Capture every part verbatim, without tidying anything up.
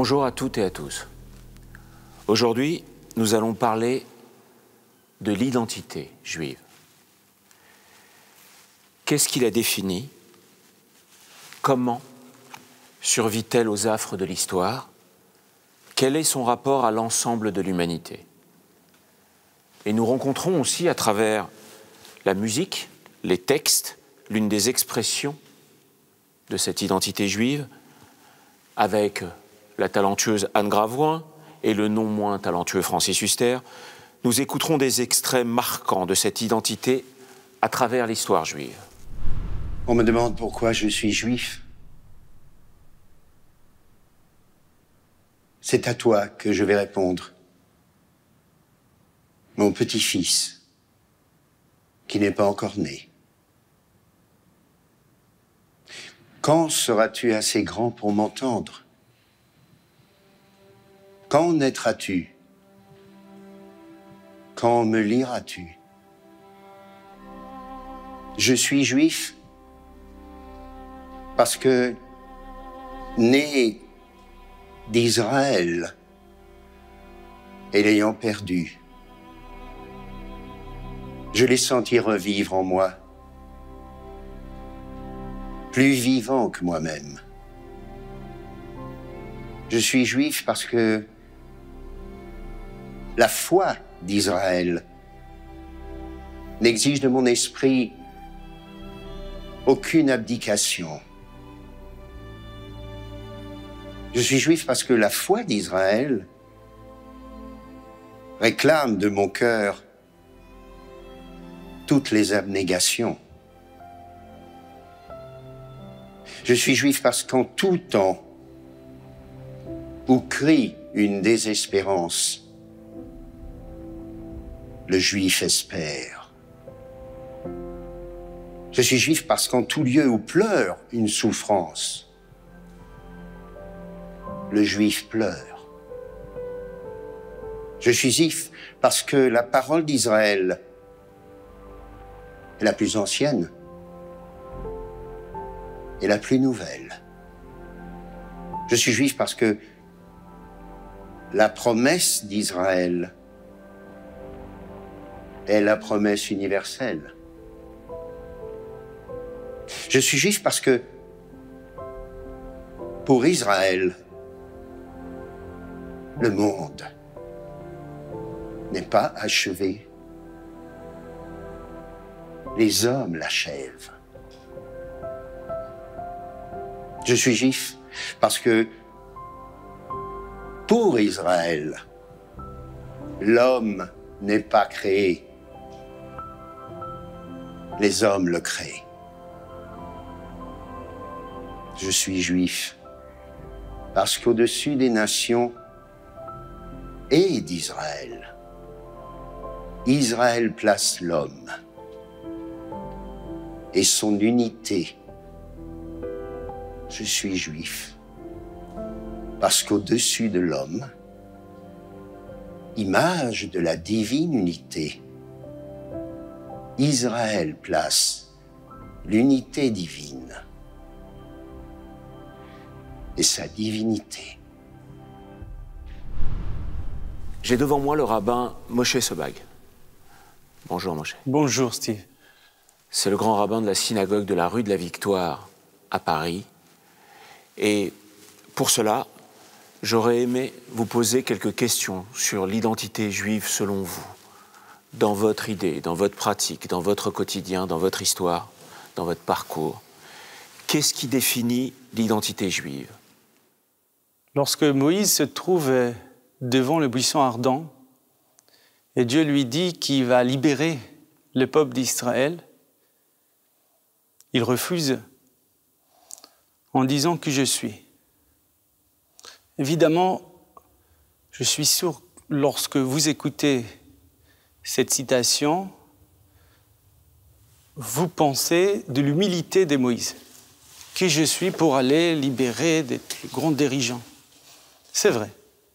Bonjour à toutes et à tous. Aujourd'hui, nous allons parler de l'identité juive. Qu'est-ce qui la définit? Comment survit-elle aux affres de l'histoire? Quel est son rapport à l'ensemble de l'humanité? Et nous rencontrons aussi à travers la musique, les textes, l'une des expressions de cette identité juive, avec la talentueuse Anne Gravoin et le non moins talentueux Francis Huster. Nous écouterons des extraits marquants de cette identité à travers l'histoire juive. On me demande pourquoi je suis juif. C'est à toi que je vais répondre. Mon petit-fils, qui n'est pas encore né. Quand seras-tu assez grand pour m'entendre? Quand naîtras-tu? Quand me liras-tu? Je suis juif parce que, né d'Israël et l'ayant perdu, je l'ai senti revivre en moi, plus vivant que moi-même. Je suis juif parce que la foi d'Israël n'exige de mon esprit aucune abdication. Je suis juif parce que la foi d'Israël réclame de mon cœur toutes les abnégations. Je suis juif parce qu'en tout temps, où crie une désespérance, le juif espère. Je suis juif parce qu'en tout lieu où pleure une souffrance, le juif pleure. Je suis juif parce que la parole d'Israël est la plus ancienne et la plus nouvelle. Je suis juif parce que la promesse d'Israël est la promesse universelle. Je suis juif parce que pour Israël, le monde n'est pas achevé. Les hommes l'achèvent. Je suis juif parce que pour Israël, l'homme n'est pas créé. Les hommes le créent. Je suis juif parce qu'au-dessus des nations et d'Israël, Israël place l'homme et son unité. Je suis juif parce qu'au-dessus de l'homme, image de la divine unité, Israël place l'unité divine et sa divinité. J'ai devant moi le rabbin Moshe Sobag. Bonjour Moshe. Bonjour Steve. C'est le grand rabbin de la synagogue de la rue de la Victoire à Paris. Et pour cela, j'aurais aimé vous poser quelques questions sur l'identité juive selon vous, dans votre idée, dans votre pratique, dans votre quotidien, dans votre histoire, dans votre parcours. Qu'est-ce qui définit l'identité juive? Lorsque Moïse se trouve devant le buisson ardent et Dieu lui dit qu'il va libérer le peuple d'Israël, il refuse en disant que je suis. Évidemment, je suis sûr, lorsque vous écoutez cette citation, vous pensez de l'humilité de Moïse. Qui je suis pour aller libérer des grands dirigeants. C'est vrai.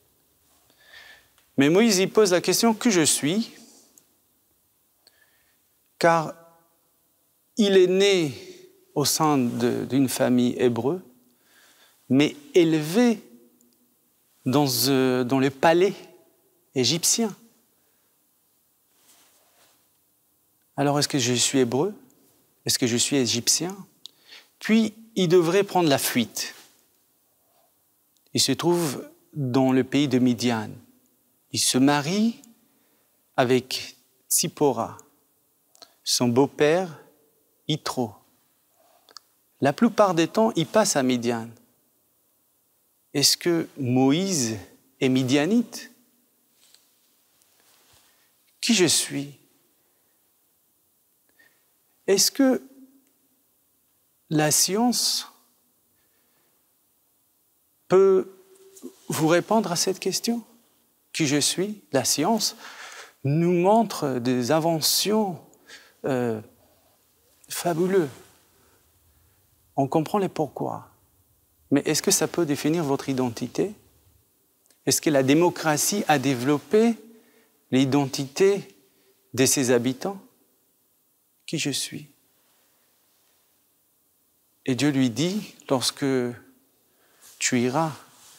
Mais Moïse, il pose la question que je suis, car il est né au sein d'une famille hébreu, mais élevé dans, euh, dans le palais égyptien. Alors, est-ce que je suis hébreu? Est-ce que je suis égyptien? Puis, il devrait prendre la fuite. Il se trouve dans le pays de Midian. Il se marie avec Tsipora, son beau-père, Yitro. La plupart des temps, il passe à Midian. Est-ce que Moïse est midianite? Qui je suis? Est-ce que la science peut vous répondre à cette question? Qui je suis? La science nous montre des inventions euh, fabuleuses. On comprend les pourquoi. Mais est-ce que ça peut définir votre identité? Est-ce que la démocratie a développé l'identité de ses habitants? Qui je suis? Et Dieu lui dit, lorsque tu iras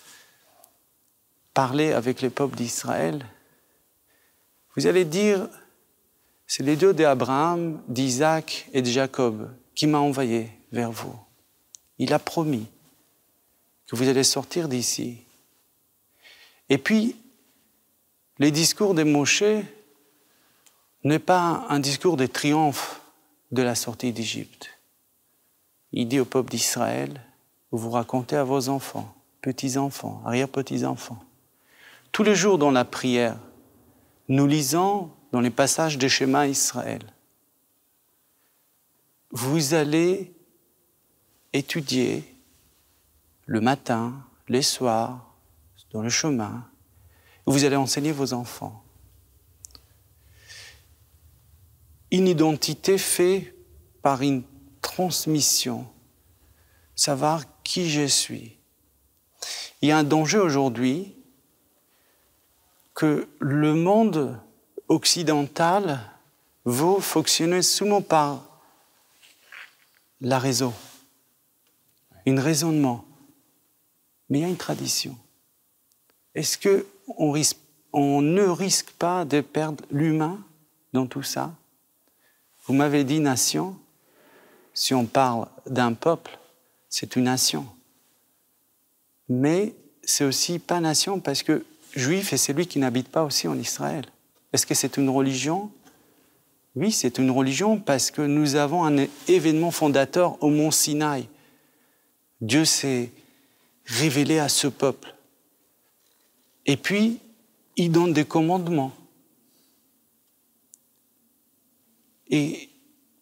parler avec le peuple d'Israël, vous allez dire, c'est le Dieu d'Abraham, d'Isaac et de Jacob qui m'a envoyé vers vous. Il a promis que vous allez sortir d'ici. Et puis, les discours de Moshe n'est pas un discours de triomphe de la sortie d'Égypte. Il dit au peuple d'Israël, vous vous racontez à vos enfants, petits-enfants, arrière-petits-enfants. Tous les jours dans la prière, nous lisons dans les passages de Shema Israël. Vous allez étudier le matin, les soirs, dans le chemin. Vous allez enseigner vos enfants. Une identité faite par une transmission, savoir qui je suis. Il y a un danger aujourd'hui que le monde occidental veut fonctionner seulement par la raison, un raisonnement. Mais il y a une tradition. Est-ce qu'on risque, on ne risque pas de perdre l'humain dans tout ça? Vous m'avez dit nation. Si on parle d'un peuple, c'est une nation. Mais c'est aussi pas nation parce que juif est celui qui n'habite pas aussi en Israël. Est-ce que c'est une religion? Oui, c'est une religion parce que nous avons un événement fondateur au mont Sinaï. Dieu s'est révélé à ce peuple. Et puis, il donne des commandements. Et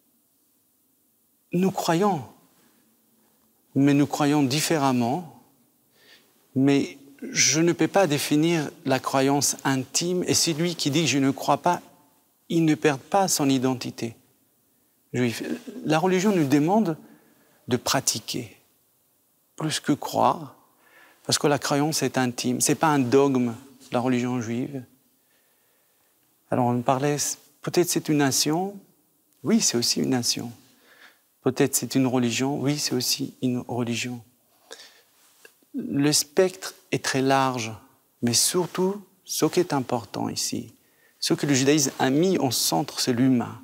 nous croyons, mais nous croyons différemment. Mais je ne peux pas définir la croyance intime. Et celui qui dit « je ne crois pas », il ne perd pas son identité juive. La religion nous demande de pratiquer, plus que croire, parce que la croyance est intime. Ce n'est pas un dogme, la religion juive. Alors on parlait, peut-être c'est une nation, oui, c'est aussi une nation. Peut-être c'est une religion, oui, c'est aussi une religion. Le spectre est très large, mais surtout, ce qui est important ici, ce que le judaïsme a mis en centre, c'est l'humain.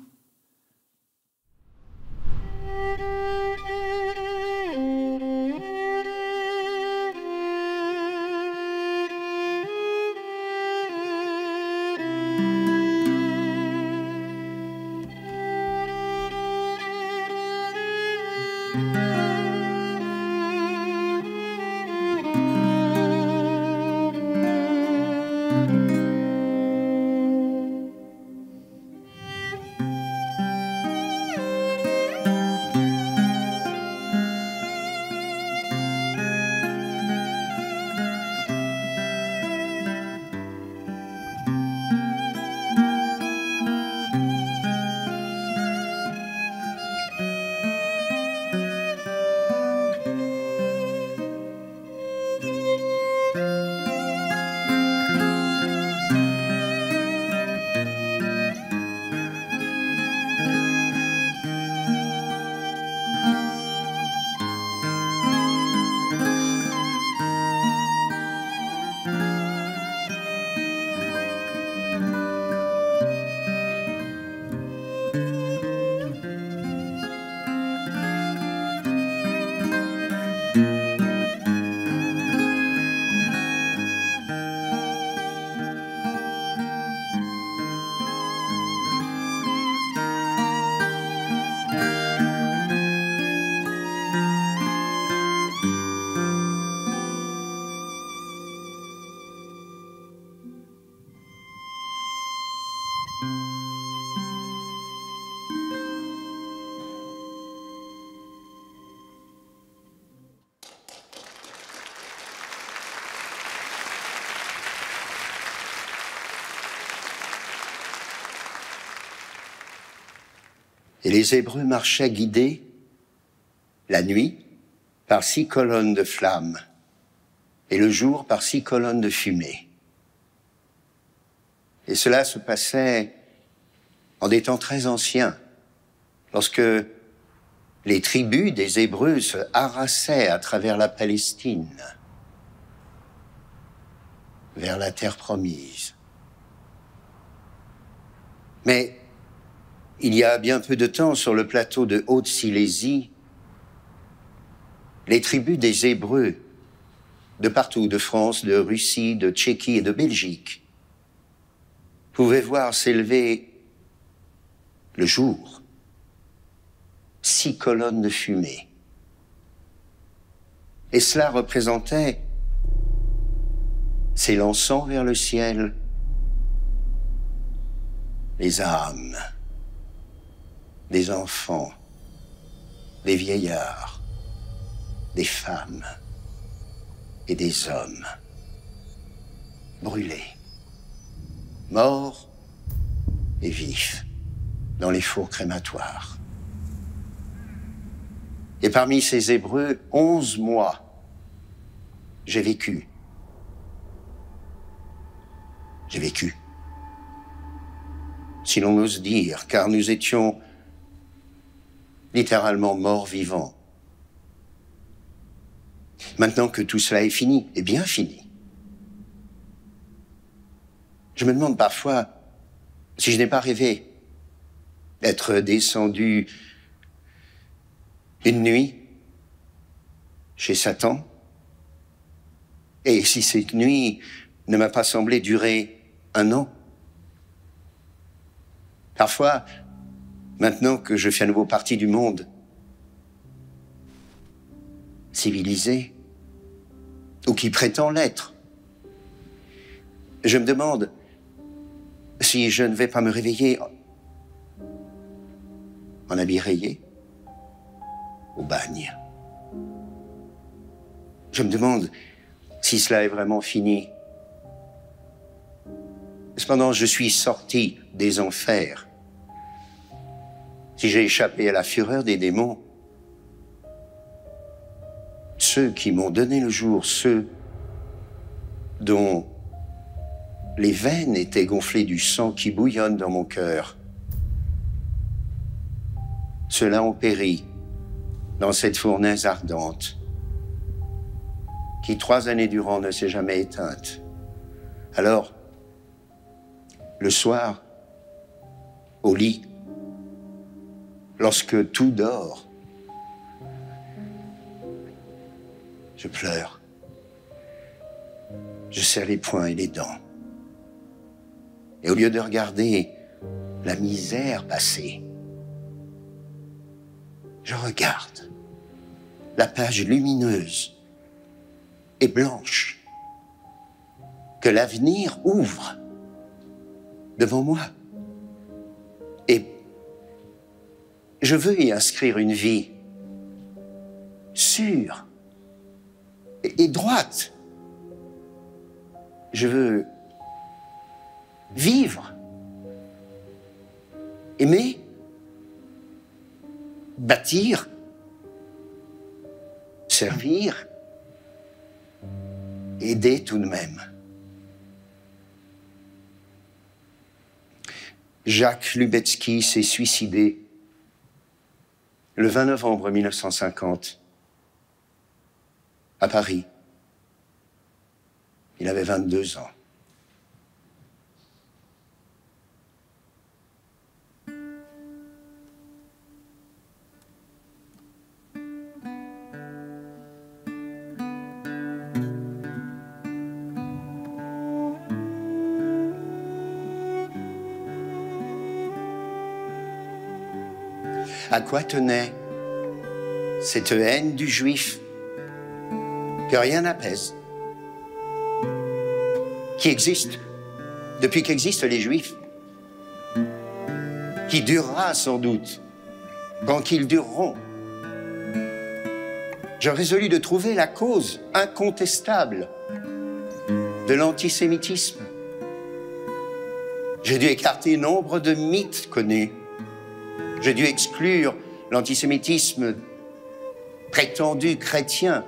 Et les Hébreux marchaient guidés, la nuit, par six colonnes de flammes, et le jour par six colonnes de fumée. Et cela se passait en des temps très anciens, lorsque les tribus des Hébreux se harassaient à travers la Palestine, vers la terre promise. Mais il y a bien peu de temps, sur le plateau de Haute-Silésie, les tribus des Hébreux, de partout, de France, de Russie, de Tchéquie et de Belgique, pouvaient voir s'élever le jour six colonnes de fumée. Et cela représentait, s'élançant vers le ciel, les âmes des enfants, des vieillards, des femmes et des hommes brûlés, morts et vifs dans les fours crématoires. Et parmi ces Hébreux, onze mois, j'ai vécu. J'ai vécu. Si l'on ose dire, car nous étions littéralement morts vivants. Maintenant que tout cela est fini, et bien fini, je me demande parfois si je n'ai pas rêvé d'être descendu une nuit chez Satan, et si cette nuit ne m'a pas semblé durer un an. Parfois, maintenant que je fais à nouveau partie du monde civilisé, ou qui prétend l'être, je me demande si je ne vais pas me réveiller en habit rayé, au bagne. Je me demande si cela est vraiment fini. Cependant, je suis sorti des enfers. Si j'ai échappé à la fureur des démons, ceux qui m'ont donné le jour, ceux dont les veines étaient gonflées du sang qui bouillonne dans mon cœur, ceux-là ont péri dans cette fournaise ardente qui, trois années durant, ne s'est jamais éteinte. Alors, le soir, au lit, lorsque tout dort, je pleure. Je serre les poings et les dents. Et au lieu de regarder la misère passer, je regarde la page lumineuse et blanche que l'avenir ouvre devant moi. Et je veux y inscrire une vie sûre et droite. Je veux vivre, aimer, bâtir, servir, aider tout de même. Jacques Lubetsky s'est suicidé le vingt novembre mille neuf cent cinquante à Paris. Il avait vingt-deux ans. À quoi tenait cette haine du juif que rien n'apaise, qui existe depuis qu'existent les juifs, qui durera sans doute quand qu'ils dureront. Je résolus de trouver la cause incontestable de l'antisémitisme. J'ai dû écarter nombre de mythes connus. J'ai dû exclure l'antisémitisme prétendu chrétien.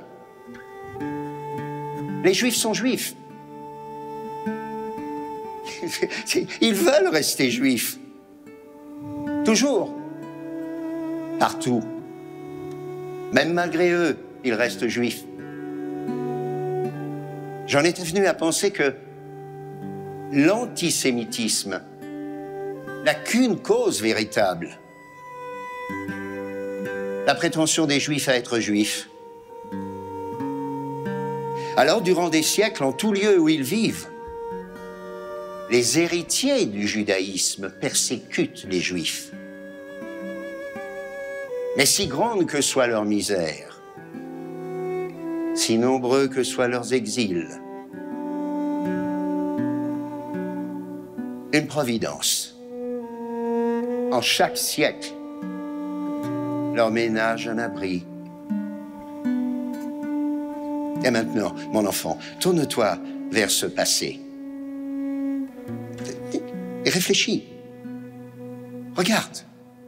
Les Juifs sont juifs. Ils veulent rester juifs. Toujours. Partout. Même malgré eux, ils restent juifs. J'en étais venu à penser que l'antisémitisme n'a qu'une cause véritable. La prétention des Juifs à être juifs. Alors, durant des siècles, en tout lieu où ils vivent, les héritiers du judaïsme persécutent les Juifs. Mais si grande que soit leur misère, si nombreux que soient leurs exils, une providence, en chaque siècle, leur ménage un abri. Et maintenant, mon enfant, tourne-toi vers ce passé. Et réfléchis. Regarde.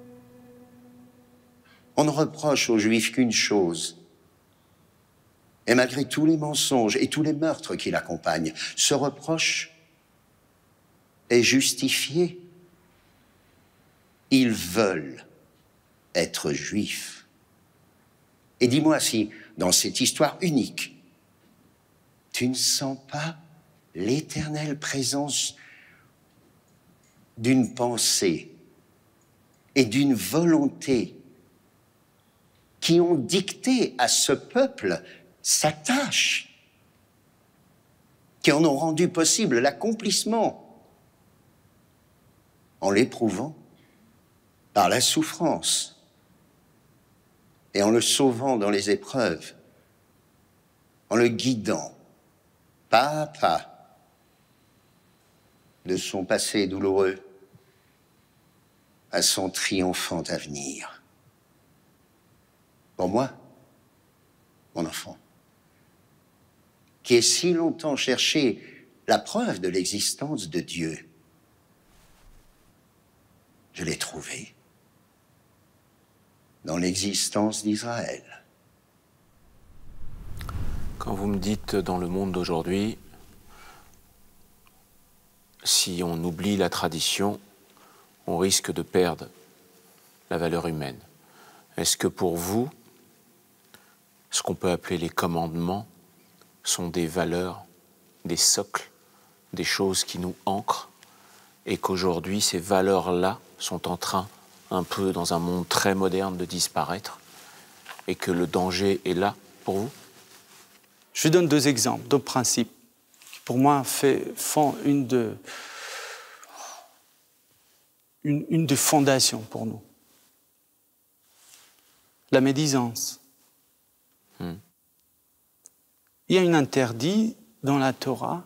On ne reproche aux Juifs qu'une chose. Et malgré tous les mensonges et tous les meurtres qui l'accompagnent, ce reproche est justifié. Ils veulent être juifs. Et dis-moi si, dans cette histoire unique, tu ne sens pas l'éternelle présence d'une pensée et d'une volonté qui ont dicté à ce peuple sa tâche, qui en ont rendu possible l'accomplissement en l'éprouvant par la souffrance et en le sauvant dans les épreuves, en le guidant pas à pas de son passé douloureux à son triomphant avenir. Pour moi, mon enfant, qui ai si longtemps cherché la preuve de l'existence de Dieu, je l'ai trouvée dans l'existence d'Israël. Quand vous me dites dans le monde d'aujourd'hui, si on oublie la tradition, on risque de perdre la valeur humaine. Est-ce que pour vous, ce qu'on peut appeler les commandements sont des valeurs, des socles, des choses qui nous ancrent, et qu'aujourd'hui ces valeurs-là sont en train, un peu dans un monde très moderne, de disparaître, et que le danger est là pour vous? Je donne deux exemples, deux principes qui pour moi fait, font une de, une, une de fondations pour nous. La médisance. Hmm. Il y a un interdit dans la Torah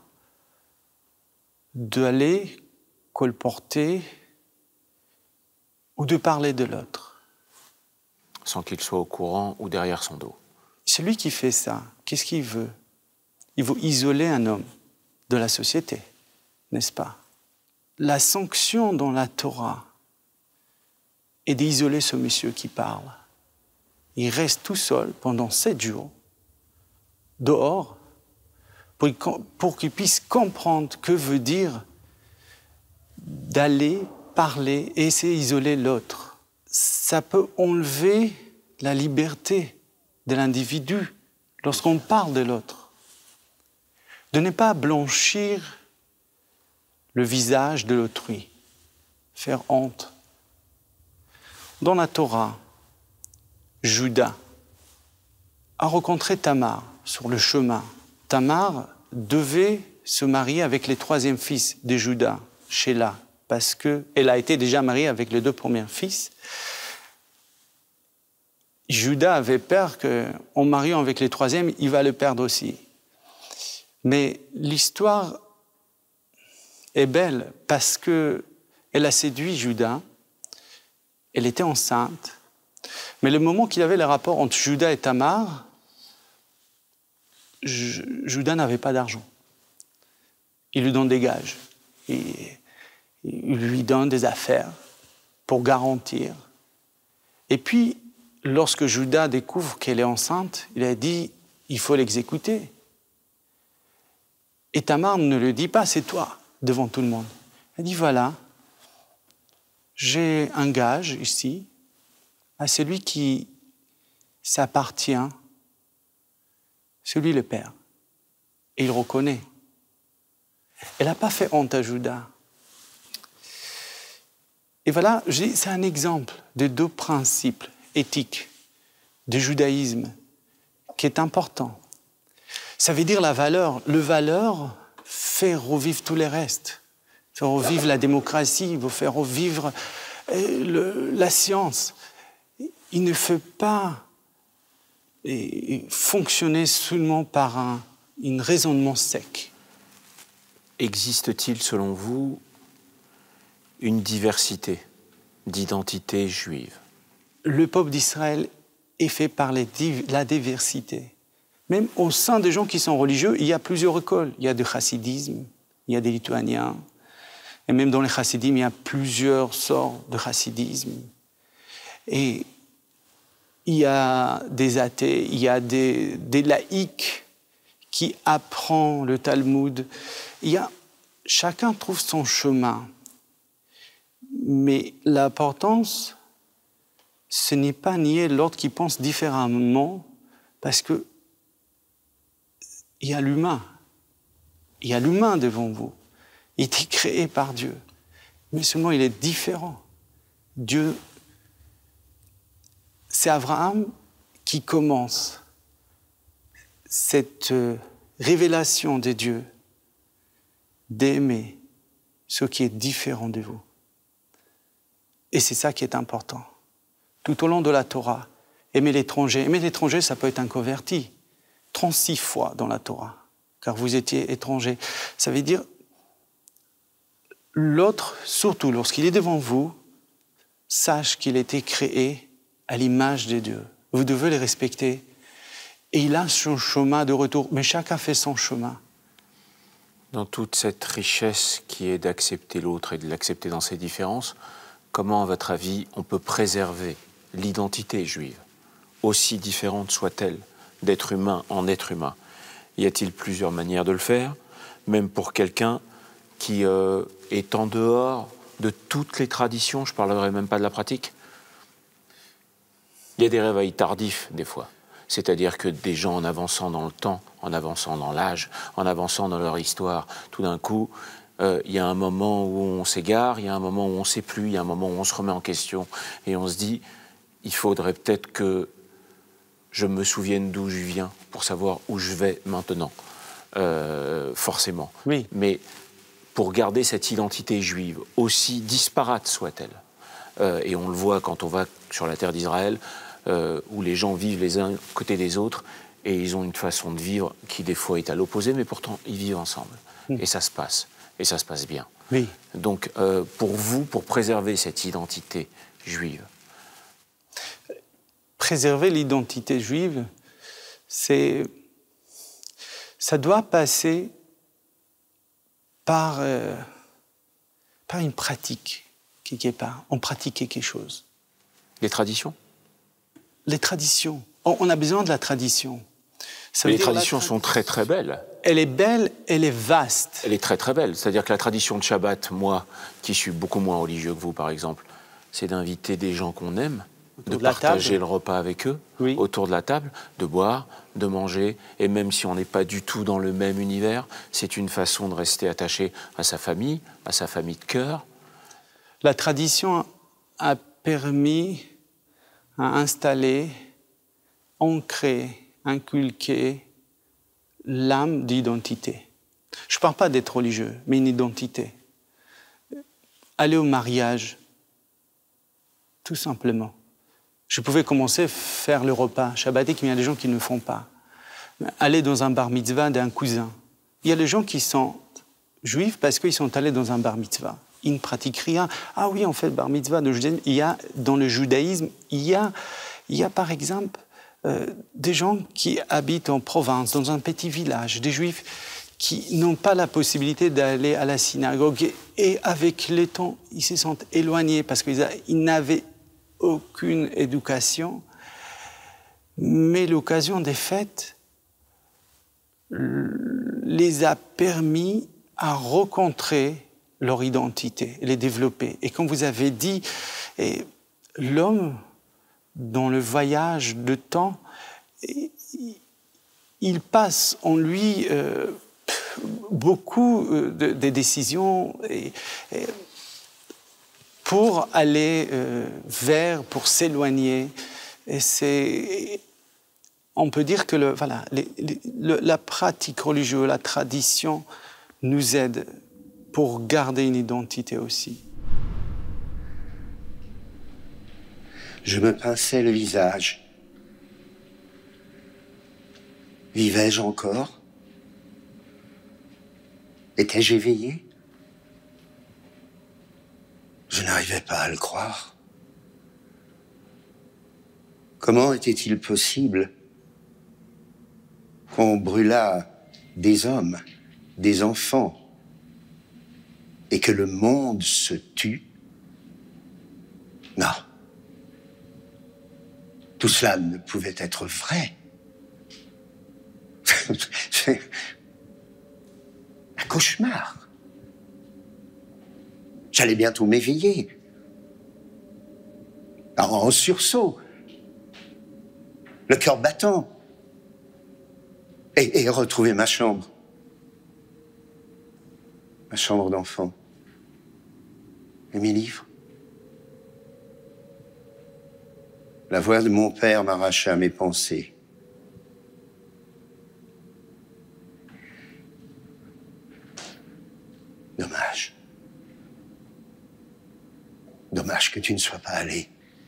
d'aller colporter ou de parler de l'autre. Sans qu'il soit au courant ou derrière son dos. Celui qui fait ça, qu'est-ce qu'il veut? Il veut isoler un homme de la société, n'est-ce pas? La sanction dans la Torah est d'isoler ce monsieur qui parle. Il reste tout seul pendant sept jours, dehors, pour, pour qu'il puisse comprendre que veut dire d'aller parler et essayer d'isoler l'autre. Ça peut enlever la liberté de l'individu lorsqu'on parle de l'autre. De ne pas blanchir le visage de l'autrui, faire honte. Dans la Torah, Judas a rencontré Tamar sur le chemin. Tamar devait se marier avec le troisième fils de Judas, Sheila, parce qu'elle a été déjà mariée avec les deux premiers fils. Judas avait peur qu'en mariant avec le troisième, il va le perdre aussi. Mais l'histoire est belle parce qu'elle a séduit Judas, elle était enceinte, mais le moment qu'il y avait le rapport entre Judas et Tamar, Judas n'avait pas d'argent. Il lui donne des gages. Il, il lui donne des affaires pour garantir Et puis, lorsque Judas découvre qu'elle est enceinte, il a dit, il faut l'exécuter. Et Tamar ne le dit pas, c'est toi, devant tout le monde. Elle dit, voilà, j'ai un gage ici, à celui qui s'appartient, celui le Père. Et il reconnaît. Elle n'a pas fait honte à Judas. Et voilà, c'est un exemple de deux principes éthiques du judaïsme qui est important. Ça veut dire la valeur. Le valeur fait revivre tous les restes. Fait revivre la démocratie, il faire revivre le, la science. Il ne fait pas fonctionner seulement par un, un raisonnement sec. Existe-t-il, selon vous, une diversité d'identités juives? Le peuple d'Israël est fait par les, la diversité. Même au sein des gens qui sont religieux, il y a plusieurs écoles. Il y a du chassidisme, il y a des lituaniens. Et même dans les chassidim, il y a plusieurs sortes de chassidisme. Et il y a des athées, il y a des, des laïcs qui apprennent le Talmud. Il y a, chacun trouve son chemin. Mais l'importance, ce n'est pas nier l'autre qui pense différemment, parce que il y a l'humain. Il y a l'humain devant vous. Il était créé par Dieu. Mais seulement il est différent. Dieu, c'est Abraham qui commence cette révélation de Dieu d'aimer ce qui est différent de vous. Et c'est ça qui est important. Tout au long de la Torah, aimer l'étranger. Aimer l'étranger, ça peut être un converti. trente-six fois dans la Torah, car vous étiez étranger. Ça veut dire, l'autre, surtout lorsqu'il est devant vous, sache qu'il a été créé à l'image de Dieu. Vous devez le respecter. Et il a son chemin de retour, mais chacun fait son chemin. Dans toute cette richesse qui est d'accepter l'autre et de l'accepter dans ses différences, comment, à votre avis, on peut préserver l'identité juive, aussi différente soit-elle, d'être humain en être humain? Y a-t-il plusieurs manières de le faire, même pour quelqu'un qui euh, est en dehors de toutes les traditions, je ne parlerai même pas de la pratique? Il y a des réveils tardifs, des fois. C'est-à-dire que des gens, en avançant dans le temps, en avançant dans l'âge, en avançant dans leur histoire, tout d'un coup, euh, il y a un moment où on s'égare, il y a un moment où on ne sait plus, il y a un moment où on se remet en question, et on se dit, il faudrait peut-être que je me souvienne d'où je viens pour savoir où je vais maintenant, euh, forcément. Oui. Mais pour garder cette identité juive, aussi disparate soit-elle, euh, et on le voit quand on va sur la terre d'Israël, euh, où les gens vivent les uns côté des autres, et ils ont une façon de vivre qui des fois est à l'opposé, mais pourtant ils vivent ensemble. Mmh. Et ça se passe, et ça se passe bien. Oui. Donc euh, pour vous, pour préserver cette identité juive, préserver l'identité juive, c'est, ça doit passer par, euh, par une pratique, quelque part. On pratiquait quelque chose. Les traditions? Les traditions. On, on a besoin de la tradition. Ça Mais veut les dire traditions la tra- sont très très belles. Elle est belle, elle est vaste. Elle est très très belle. C'est-à-dire que la tradition de Shabbat, moi, qui suis beaucoup moins religieux que vous, par exemple, c'est d'inviter des gens qu'on aime, de, de partager le repas avec eux, oui. autour de la table, de boire, de manger, et même si on n'est pas du tout dans le même univers, c'est une façon de rester attaché à sa famille, à sa famille de cœur. La tradition a permis à installer, ancrer, inculquer l'âme d'identité. Je ne parle pas d'être religieux, mais une identité. Aller au mariage, tout simplement. Je pouvais commencer à faire le repas shabbatique, mais il y a des gens qui ne le font pas. Aller dans un bar mitzvah d'un cousin. Il y a des gens qui sont juifs parce qu'ils sont allés dans un bar mitzvah. Ils ne pratiquent rien. Ah oui, on fait le bar mitzvah de judaïsme. Il y a, dans le judaïsme, il y a, il y a par exemple euh, des gens qui habitent en province, dans un petit village, des juifs qui n'ont pas la possibilité d'aller à la synagogue. Et avec le temps, ils se sentent éloignés parce qu'ils ils n'avaient aucune éducation, mais l'occasion des fêtes les a permis à rencontrer leur identité, les développer. Et comme vous avez dit, l'homme, dans le voyage de temps, il passe en lui euh, beaucoup de, de décisions et, et pour aller euh, vers, pour s'éloigner. Et c'est, on peut dire que le, voilà, les, les, le, la pratique religieuse, la tradition nous aide pour garder une identité aussi. Je me pinçais le visage. Vivais-je encore? Étais-je éveillé? Je n'arrivais pas à le croire. Comment était-il possible qu'on brûlât des hommes, des enfants, et que le monde se tue? Non. Tout cela ne pouvait être vrai. C'est un cauchemar. J'allais bientôt m'éveiller. En sursaut. Le cœur battant. Et, et retrouver ma chambre. Ma chambre d'enfant. Et mes livres. La voix de mon père m'arracha mes pensées. Dommage. Dommage que tu ne sois pas allé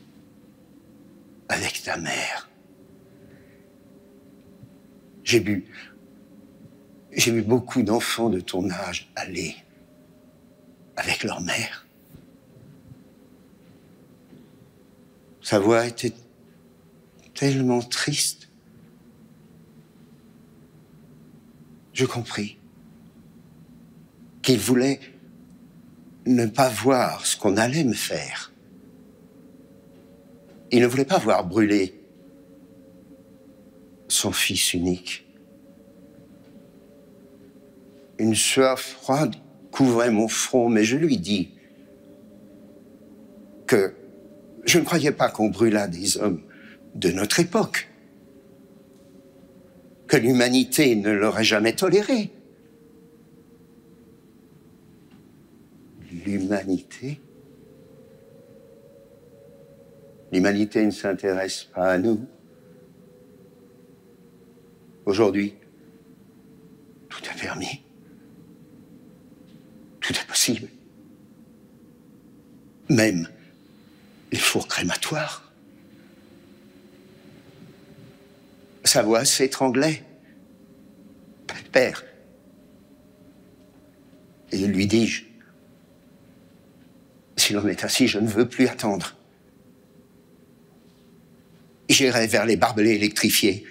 avec ta mère. J'ai vu, j'ai vu beaucoup d'enfants de ton âge aller avec leur mère. Sa voix était tellement triste. Je compris qu'il voulait ne pas voir ce qu'on allait me faire. Il ne voulait pas voir brûler son fils unique. Une sueur froide couvrait mon front, mais je lui dis que je ne croyais pas qu'on brûlât des hommes de notre époque, que l'humanité ne l'aurait jamais toléré. L'humanité? L'humanité ne s'intéresse pas à nous. Aujourd'hui, tout est permis. Tout est possible. Même les fours crématoires. Sa voix s'étranglait. Père. Et lui dis-je, s'il en est ainsi, je ne veux plus attendre. J'irai vers les barbelés électrifiés.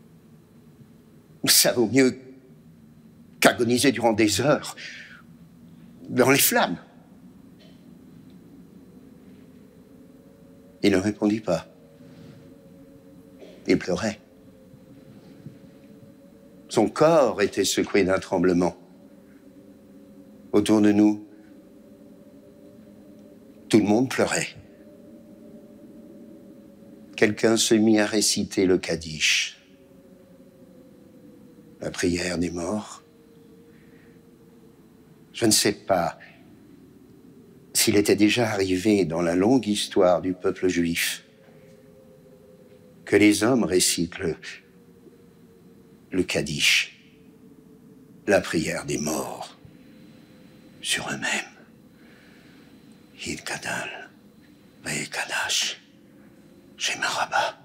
Ça vaut mieux qu'agoniser durant des heures dans les flammes. Il ne répondit pas. Il pleurait. Son corps était secoué d'un tremblement. Autour de nous, tout le monde pleurait. Quelqu'un se mit à réciter le Kaddish, la prière des morts. Je ne sais pas s'il était déjà arrivé dans la longue histoire du peuple juif que les hommes récitent le, le Kaddish, la prière des morts, sur eux-mêmes. Yid Kadal, Ve Kadash, Shema Rabbah.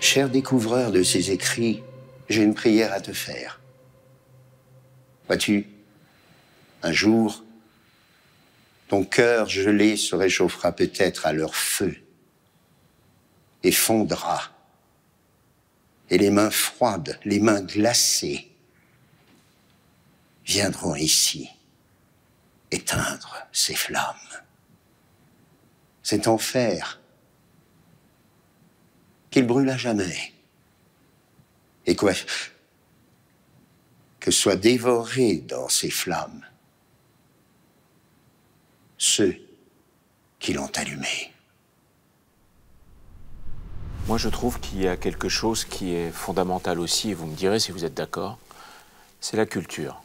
Cher découvreur de ces écrits, j'ai une prière à te faire. Vois-tu, un jour, ton cœur gelé se réchauffera peut-être à leur feu et fondra. Et les mains froides, les mains glacées, viendront ici éteindre ces flammes. Cet enfer qu'il brûle à jamais. Et quoi que soient dévorés dans ces flammes ceux qui l'ont allumé. Moi, je trouve qu'il y a quelque chose qui est fondamental aussi, et vous me direz si vous êtes d'accord, c'est la culture.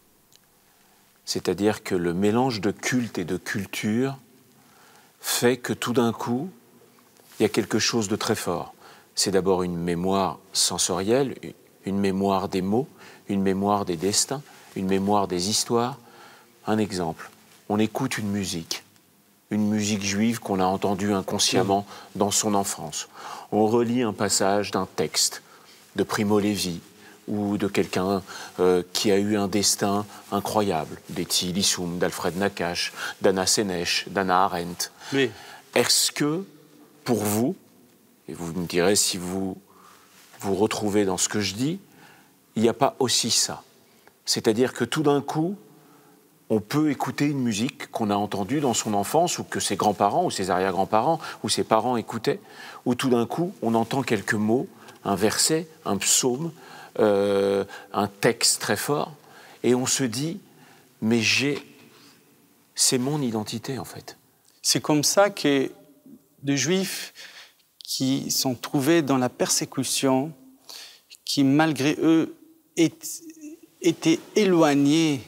C'est-à-dire que le mélange de culte et de culture fait que tout d'un coup, il y a quelque chose de très fort. C'est d'abord une mémoire sensorielle, une mémoire des mots, une mémoire des destins, une mémoire des histoires. Un exemple, on écoute une musique, une musique juive qu'on a entendue inconsciemment dans son enfance. On relit un passage d'un texte de Primo Levi ou de quelqu'un euh, qui a eu un destin incroyable, d'Etty Lissoum, d'Alfred Nakache, d'Anna Sénèche, d'Anna Arendt. Oui. Est-ce que, pour vous, et vous me direz si vous vous retrouvez dans ce que je dis, il n'y a pas aussi ça? C'est-à-dire que tout d'un coup, on peut écouter une musique qu'on a entendue dans son enfance, ou que ses grands-parents, ou ses arrière-grands-parents, ou ses parents écoutaient, où tout d'un coup, on entend quelques mots, un verset, un psaume, euh, un texte très fort, et on se dit, mais j'ai... c'est mon identité, en fait. C'est comme ça que des Juifs qui sont trouvés dans la persécution, qui malgré eux étaient éloignés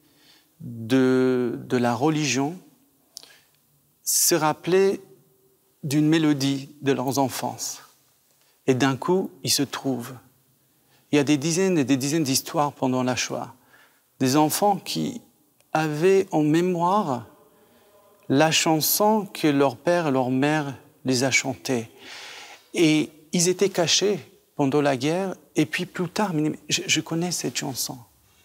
de, de la religion, se rappelaient d'une mélodie de leurs enfances. Et d'un coup, ils se trouvent. Il y a des dizaines et des dizaines d'histoires pendant la Shoah. Des enfants qui avaient en mémoire la chanson que leur père et leur mère les a chantée. Et ils étaient cachés pendant la guerre, et puis plus tard, je, je connais cette chanson.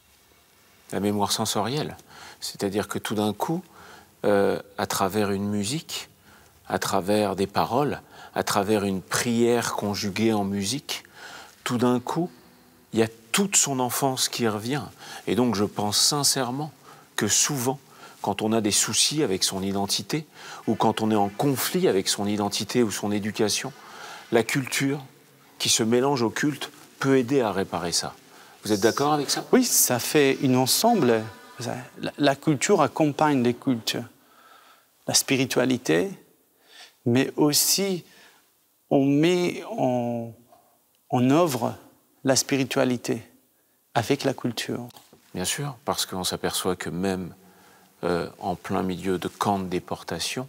La mémoire sensorielle, c'est-à-dire que tout d'un coup, euh, à travers une musique, à travers des paroles, à travers une prière conjuguée en musique, tout d'un coup, il y a toute son enfance qui revient. Et donc je pense sincèrement que souvent, quand on a des soucis avec son identité, ou quand on est en conflit avec son identité ou son éducation, la culture qui se mélange au culte peut aider à réparer ça. Vous êtes d'accord avec ça? Oui, ça fait un ensemble. La, la culture accompagne les cultes. La spiritualité, mais aussi on met en, en œuvre la spiritualité avec la culture. Bien sûr, parce qu'on s'aperçoit que même euh, en plein milieu de camps de déportation,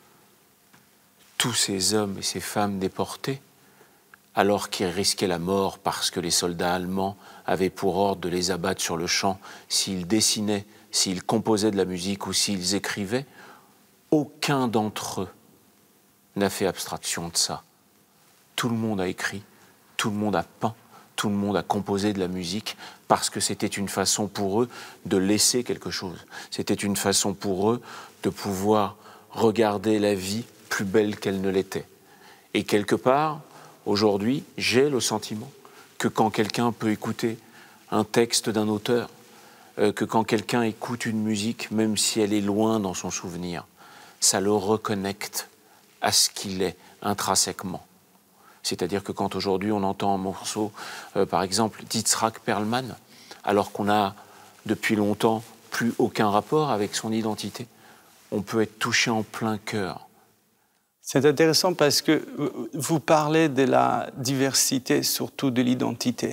tous ces hommes et ces femmes déportés, alors qu'ils risquaient la mort parce que les soldats allemands avaient pour ordre de les abattre sur le champ s'ils dessinaient, s'ils composaient de la musique ou s'ils écrivaient, aucun d'entre eux n'a fait abstraction de ça. Tout le monde a écrit, tout le monde a peint, tout le monde a composé de la musique parce que c'était une façon pour eux de laisser quelque chose. C'était une façon pour eux de pouvoir regarder la vie plus belle qu'elle ne l'était. Et quelque part, aujourd'hui, j'ai le sentiment que quand quelqu'un peut écouter un texte d'un auteur, euh, que quand quelqu'un écoute une musique, même si elle est loin dans son souvenir, ça le reconnecte à ce qu'il est intrinsèquement. C'est-à-dire que quand aujourd'hui on entend un morceau, euh, par exemple, d'Itzhak Perlman, alors qu'on a depuis longtemps plus aucun rapport avec son identité, on peut être touché en plein cœur. C'est intéressant parce que vous parlez de la diversité, surtout de l'identité.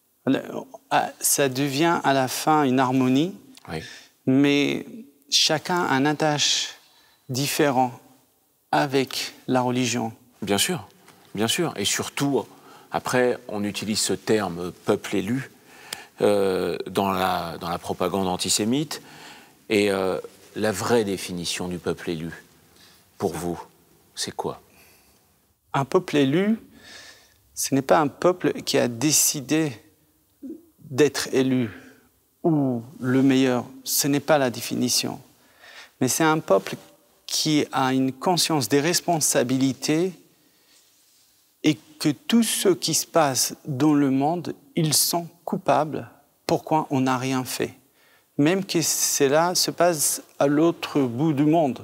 Ça devient à la fin une harmonie, Oui. mais chacun a un attache différent avec la religion. Bien sûr, bien sûr. Et surtout, après, on utilise ce terme « peuple élu » euh, dans, la, dans la propagande antisémite. Et euh, la vraie définition du peuple élu, pour vous, c'est quoi? Un peuple élu, ce n'est pas un peuple qui a décidé d'être élu ou le meilleur. Ce n'est pas la définition. Mais c'est un peuple qui a une conscience des responsabilités et que tout ce qui se passe dans le monde, ils sont coupables. Pourquoi on n'a rien fait? Même que cela se passe à l'autre bout du monde.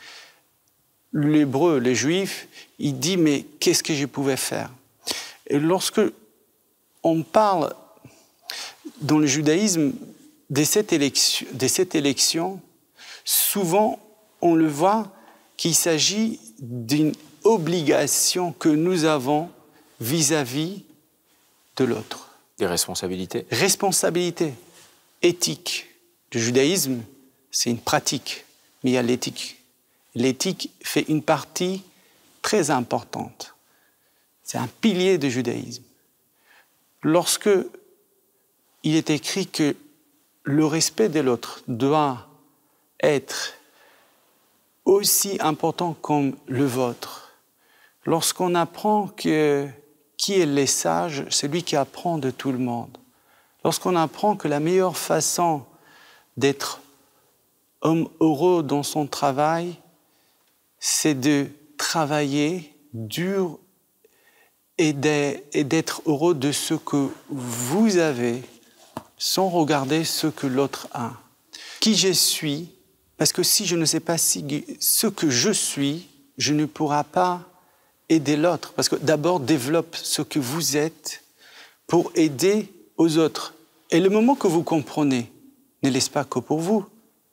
L'hébreu, les juifs, il dit, mais qu'est-ce que je pouvais faire? Et lorsque on parle dans le judaïsme de cette élection, de cette élection souvent on le voit qu'il s'agit d'une obligation que nous avons vis-à-vis de l'autre. Des responsabilités. Responsabilité, éthique. Le judaïsme, c'est une pratique, mais il y a l'éthique. L'éthique fait une partie très importante. C'est un pilier du judaïsme. Lorsque il est écrit que le respect de l'autre doit être aussi important comme le vôtre, lorsqu'on apprend que qui est le sage, c'est lui qui apprend de tout le monde. Lorsqu'on apprend que la meilleure façon d'être homme heureux dans son travail, c'est de travailler dur et d'être heureux de ce que vous avez, sans regarder ce que l'autre a. Qui je suis, parce que si je ne sais pas si, ce que je suis, je ne pourrai pas aider l'autre. Parce que d'abord, développe ce que vous êtes pour aider aux autres. Et le moment que vous comprenez, ne laisse pas que pour vous.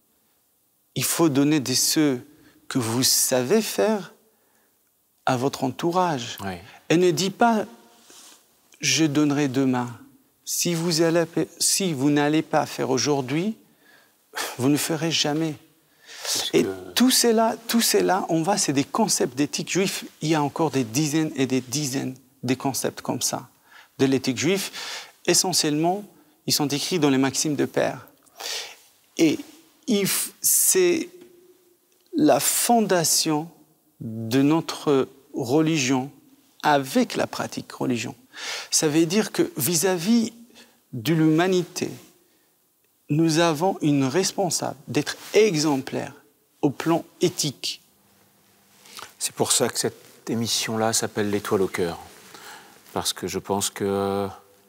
Il faut donner de ce que vous savez faire à votre entourage. Oui. Et ne dis pas « je donnerai demain ». Si vous allez, si vous n'allez pas faire aujourd'hui, vous ne ferez jamais. Parce et que... tout cela, tout cela, on va, c'est des concepts d'éthique juive. Il y a encore des dizaines et des dizaines de concepts comme ça de l'éthique juive. Essentiellement, ils sont écrits dans les maximes de Père. Et c'est la fondation de notre religion avec la pratique religion. Ça veut dire que vis-à-vis de l'humanité, nous avons une responsable d'être exemplaire au plan éthique. C'est pour ça que cette émission-là s'appelle l'Étoile au cœur. Parce que je pense que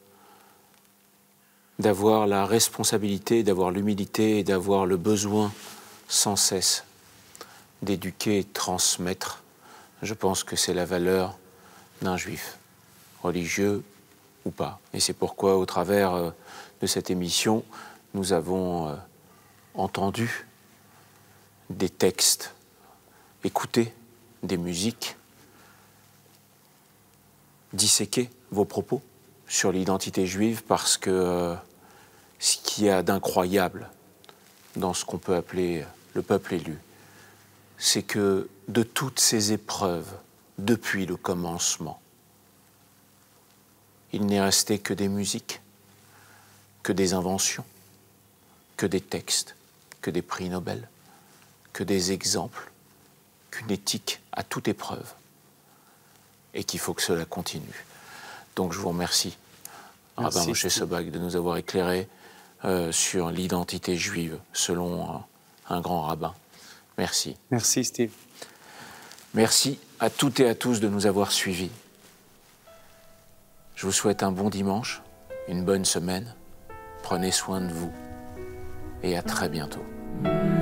d'avoir la responsabilité, d'avoir l'humilité et d'avoir le besoin sans cesse d'éduquer et de transmettre, je pense que c'est la valeur d'un juif, religieux ou pas. Et c'est pourquoi, au travers de cette émission, nous avons entendu des textes, écouté des musiques, disséquer vos propos sur l'identité juive, parce que euh, ce qu'il y a d'incroyable dans ce qu'on peut appeler le peuple élu, c'est que de toutes ces épreuves, depuis le commencement, il n'est resté que des musiques, que des inventions, que des textes, que des prix Nobel, que des exemples, qu'une éthique à toute épreuve, et qu'il faut que cela continue. Donc je vous remercie, Merci, Rabbin Moshe Sobag, de nous avoir éclairés euh, sur l'identité juive selon un, un grand rabbin. Merci. Merci Steve. Merci à toutes et à tous de nous avoir suivis. Je vous souhaite un bon dimanche, une bonne semaine. Prenez soin de vous et à très bientôt.